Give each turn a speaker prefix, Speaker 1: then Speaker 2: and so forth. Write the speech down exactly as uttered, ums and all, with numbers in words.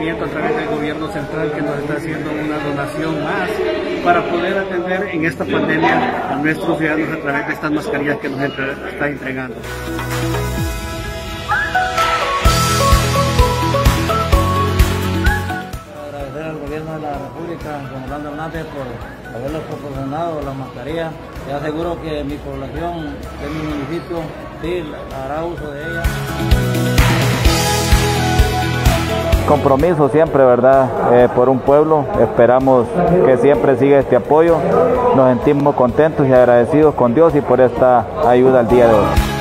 Speaker 1: agradecimiento a través del gobierno central que nos está haciendo una donación más para poder atender en esta pandemia a nuestros ciudadanos a través de estas mascarillas que nos entre, está entregando.
Speaker 2: Agradecer al gobierno de la República, don Orlando Hernández, por haberles proporcionado la mascarilla. Y aseguro que mi población de mi municipio sí hará uso de ella.
Speaker 3: Compromiso siempre, ¿verdad? Eh, por un pueblo. Esperamos que siempre siga este apoyo. Nos sentimos contentos y agradecidos con Dios y por esta ayuda al día de hoy.